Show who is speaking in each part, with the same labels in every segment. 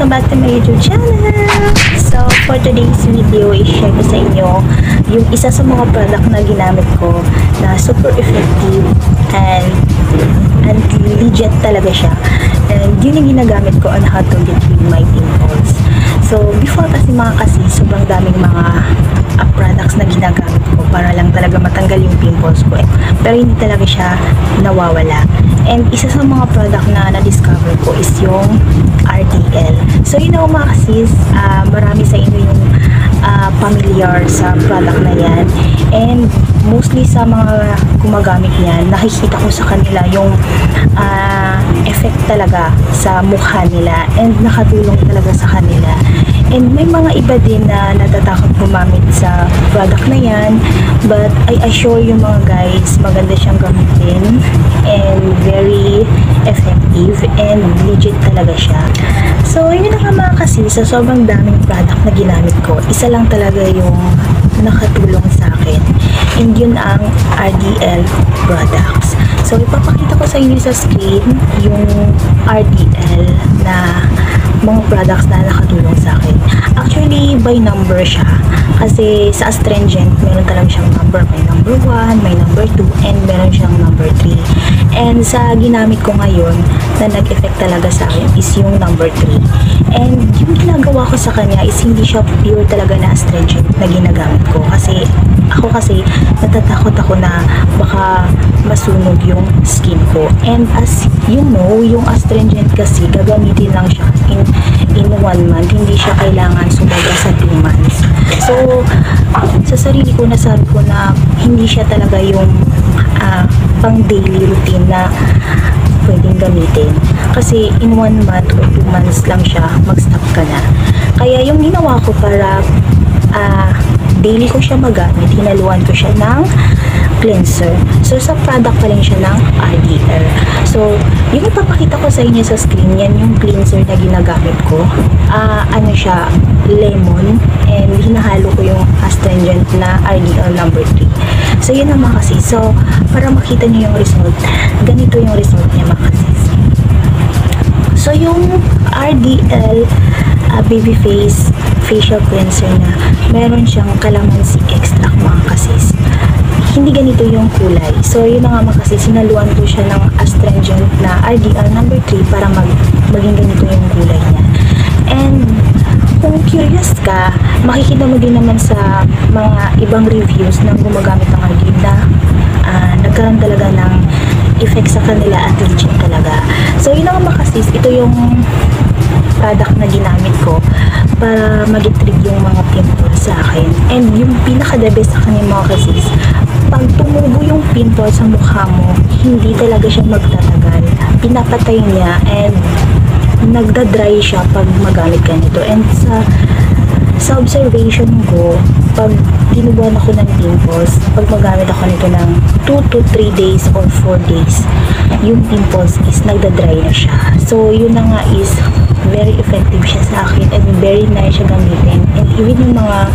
Speaker 1: Welcome back to my YouTube channel! So, for today's video, i-share ko sa inyo yung isa sa mga product na ginamit ko na super effective and legit talaga siya. And yun yung ginagamit ko on how to get rid my pimples. So, before kasi mga kasi, sobrang daming mga products na ginagamit ko para lang talaga matanggal yung pimples ko. Pero hindi talaga siya nawawala. And isa sa mga product na na-discover ko is yung RDL. So, yun ako mga kasis, marami sa inyo yung familiar sa product na yan. And mostly sa mga gumagamit yan, nakikita ko sa kanila yung effect talaga sa mukha nila. And nakatulong talaga sa kanila. And may mga iba din na natatakot gumamit sa product na yan. But I assure you mga guys, maganda siyang gamitin. And very effective. And legit talaga siya. So, yun na nga mga kasi, sa sobrang daming product na ginamit ko, isa lang talaga yung nakatulong sa akin. And yun ang RDL products. So, ipapakita ko sa inyo sa screen yung RDL na mga products na nakatulong sa akin. Actually, by number siya. Kasi sa astringent, meron talaga siyang number. May number 1, may number 2, and meron siyang number 3. And sa ginamit ko ngayon, na nag-effect talaga sa akin is yung number 3. And yung ginagawa ko sa kanya is hindi siya pure talaga na astringent na ginagamit ko. Kasi natatakot ako na baka masunog yung skin ko. And as you know, yung astringent kasi gagamitin lang siya in 1 month. Hindi siya kailangan sumobra sa 2 months. So, sa sarili ko nasabi ko na hindi siya talaga yung pang daily routine na pwedeng gamitin. Kasi in 1 month or 2 months lang siya, mag-stop ka na. Kaya yung ginawa ko para daily ko siya magamit, hinaluan ko siya ng cleanser. So, sa product pa rin siya ng RDL. So, yung ipapakita ko sa inyo sa screen, yan yung cleanser na ginagamit ko. Ano siya, lemon, and hinahalo ko yung astringent na RDL number 3. So, yun naman kasi. So, para makita nyo yung result, ganito yung result niya mga kasi. So, yung RDL baby face facial cleanser na meron siyang calamansi extract mga kasis. Hindi ganito yung kulay. So, yun na nga mga kasis, sinaluan ko siya ng astringent na RDL number 3 para maging ganito yung kulay niya. And kung curious ka, makikita mo din naman sa mga ibang reviews ng gumagamit ng RDL na nagkaroon talaga ng effect sa kanila at legit talaga. So, yun na nga mga kasis, ito yung product na ginamit ko para mag-treat yung mga pimples sa akin. And yung pinaka-the best sa kanya mga kasis, pag tumubo yung pimple sa mukha mo, hindi talaga siya magtatagal. Pinapatay niya and nagda-dry siya pag magamit ka nito. And sa observation ko, pag tinubuan ako ng pimples, pag magamit ako nito ng 2 to 3 days or 4 days, yung pimples is nagda-dry na siya. So, yun na nga is very effective siya sa akin and very nice siya gamitin. And even yung mga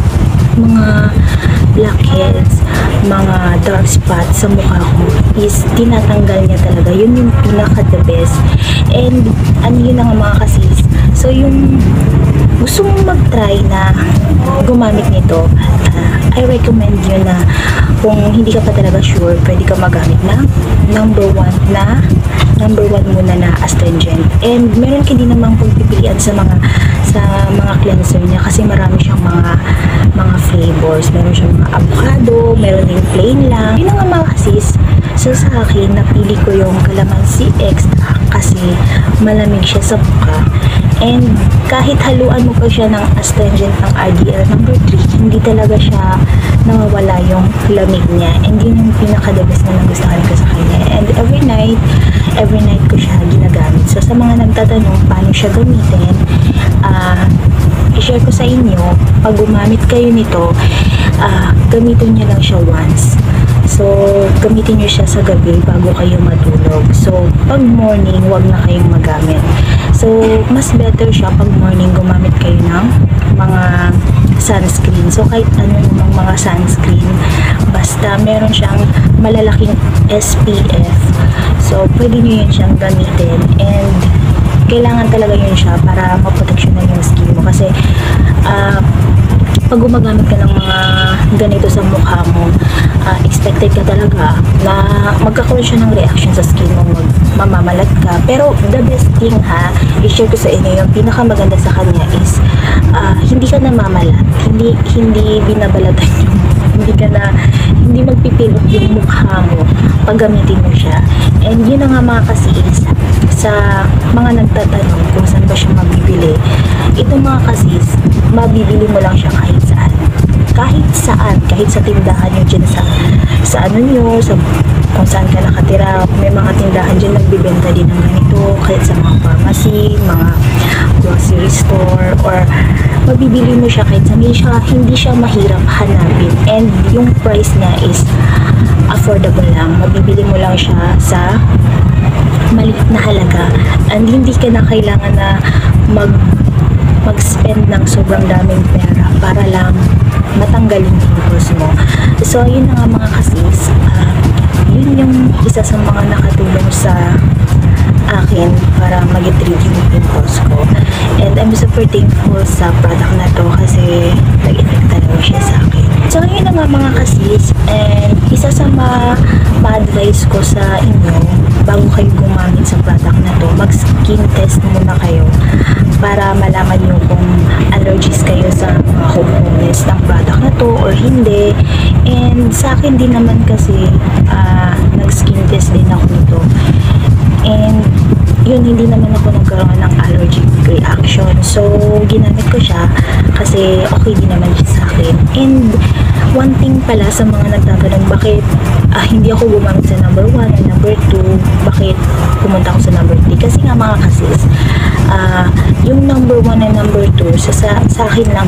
Speaker 1: blackheads, mga dark spots sa mukha ko is tinatanggal niya talaga. Yun yung pinaka-the best. And ano yun na nga mga kasis. So, yung gusto mong mag-try na gumamit nito, I recommend yun na kung hindi ka pa talaga sure, pwede ka magamit na number 1 muna na astringent. And meron ka din namang pagpipilian sa mga cleanser niya kasi marami siyang mga flavors. Meron siyang mga avocado, meron din plain lang. Yun nga mga kasis. So sa akin, napili ko yung calamansi extract kasi malamig siya sa mukha. And kahit haluan mo pa siya ng astringent ng RDL number 3, hindi talaga siya nawawala yung lamig niya. And yun yung pinaka-the best na nagustuhan ko sa kanya. And every night ko siya ginagamit. So sa mga nagtatanong paano siya gamitin, i-share ko sa inyo, pag gumamit kayo nito, gamitin niyo lang siya once. So, gamitin nyo siya sa gabi bago kayo matulog. So, pag morning, wag na kayong magamit. So, mas better siya pag morning gumamit kayo ng mga sunscreen. So, kahit ano namang mga sunscreen, basta meron siyang malalaking SPF. So, pwede nyo yun siyang gamitin. And kailangan talaga yun siya para maproteksyonan yung skin mo. Kasi pag gumagamit ka ng mga ganito sa mukha mo, expected ka talaga na magkakaroon siya ng reaction sa skin mo, mamamalat ka. Pero the best thing i-share ko sa inyo, yung pinakamaganda sa kanya is hindi ka namamalat, hindi binabalatan yung hindi magpipilot yung mukha mo pag gamitin mo siya. And yun na nga mga kasis, sa mga nagtatanong kung saan ba siya mabibili, itong mga kasis, mabibili mo lang siya kahit saan, kahit sa tindahan nyo dyan sa ano nyo, kung saan ka nakatira. May mga tindahan dyan nagbibenta din ng ganito, kahit sa mga pharmacy, mga grocery store, or mabibili mo siya kahit hindi siya mahirap hanapin, and yung price niya is affordable lang. Mabibili mo lang siya sa maliit na halaga, and hindi ka na kailangan na mag-spend ng sobrang daming pera para lang matanggal yung pimples mo. So yun na nga mga kasis, yun yung isa sa mga nakatulong sa akin para mag-treat yung pimples ko. And I'm super thankful sa product na to kasi nag-effect talaga siya sa akin. So yun na nga mga kasis, and isa sa ma-advise ko sa inyo bago kayo gumamit sa product na to, mag-skin test muna kayo para malaman nyo kung allergies kayo sa mga components ng product na to or hindi. And sa akin din naman kasi nag-skin test din ako nito, and yun, hindi naman ako nagkaroon ng allergic reaction. So ginamit ko siya kasi okay din naman siya sa akin. And one thing pala sa mga nagtatanong bakit hindi ako gumamit sa number 1 and number 2, bakit pumunta ako sa number 3, kasi nga mga kasis, yung number 1 and number 2 sa akin lang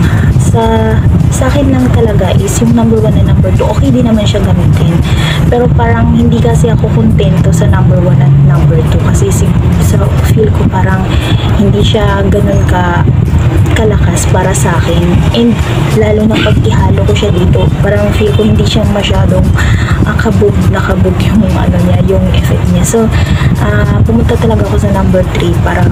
Speaker 1: sa akin lang talaga is yung number 1 and number 2, okay din naman siya gamitin. Pero parang hindi kasi ako kontento sa number 1 at number 2 kasi feel ko parang hindi siya ganun kalakas para sa akin. And lalo na pag ihalo ko siya dito, parang feel ko hindi siya masyadong nakabog yung yung effect niya. So pumunta talaga ako sa number 3 para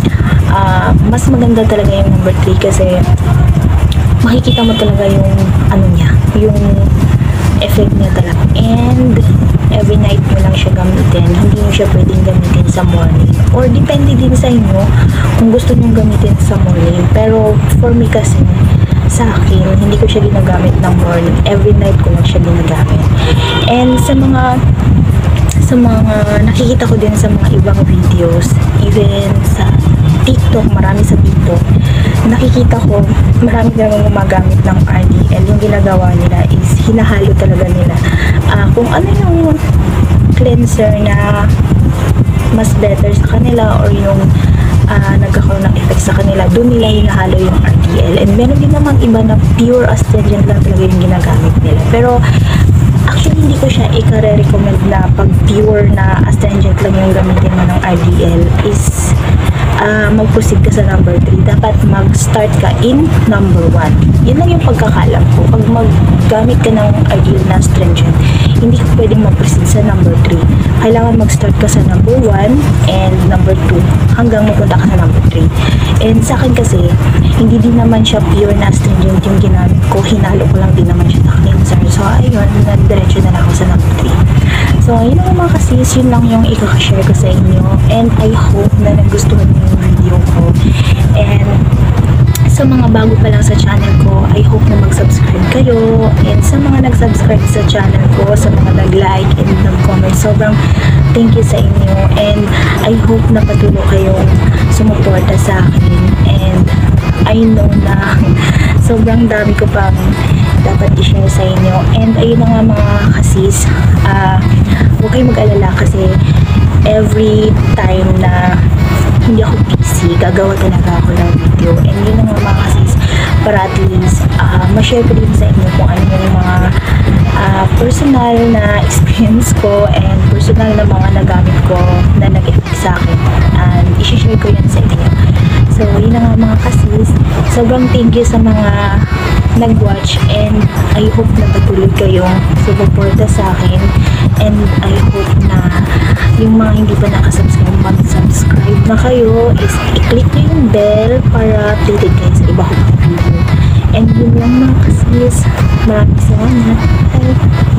Speaker 1: mas maganda talaga yung number 3 kasi makikita mo talaga yung yung effect niya talaga. And every night mo lang siya gamitin, hindi mo siya pwedeng gamitin sa morning, or depende din sa inyo kung gusto nyo gamitin sa morning. Pero for me kasi, sa akin, hindi ko siya ginagamit ng morning, every night ko lang siya ginagamit. And sa mga nakikita ko din sa mga ibang videos, even sa TikTok, marami sa TikTok, nakikita ko marami talagang gumagamit ng RDL. Yung ginagawa nila is hinahalo talaga nila kung ano yung cleanser na mas better sa kanila, or yung nagkakaroon ng effect sa kanila, doon nila hinahalo yung RDL. And meron din namang iba na pure astringent lang talaga yung ginagamit nila. Pero actually hindi ko siya i-recommend na pag pure na astringent lang yung gamitin mo ng RDL is mag-proceed ka sa number 3. Dapat mag-start ka in number 1. Yun lang yung pagkakalam ko. Pag maggamit ka ng RDL na astringent, hindi ka pwedeng mag-proceed sa number 3. Kailangan mag-start ka sa number 1 and number 2 hanggang mapunta ka sa number 3. And sa akin kasi, hindi din naman siya pure na astringent yung ginamit ko. Hinalo ko lang din naman siya sa cleanser. So ayun, nag-diretso na lang ako sa number 3. So yun lang mga kasis, yun lang yung i-share ko sa inyo. And I hope na nagustuhan niyo yung video ko. And sa mga bago pa lang sa channel ko, I hope na mag-subscribe kayo. And sa mga nag-subscribe sa channel ko, sa mga nag-like and nag-comment, sobrang thank you sa inyo. And I hope na patuloy kayong sumuporta sa akin. And I know na sobrang dami ko pang dapat i-share sa inyo. And ayun na nga mga kasis, huwag kayong mag-alala kasi every time na hindi ako busy, gagawa talaga ako ng video. And yun na nga mga kasis, para at least ma-share ko din sa inyo kung ano yung mga personal na experience ko and personal na mga nagamit ko na nag-effect sa akin, and i-share ko yan sa inyo. So yun na nga mga kasis, sobrang thank you sa mga nag-watch, and I hope na patuloy kayong suporta sa akin, and I hope na yung mga hindi pa nakasubscribe, mag-subscribe na kayo, is i-click nyo yung bell para updated kayo sa iba kong video. And yun lang mga kasis. Maraming salamat. Bye!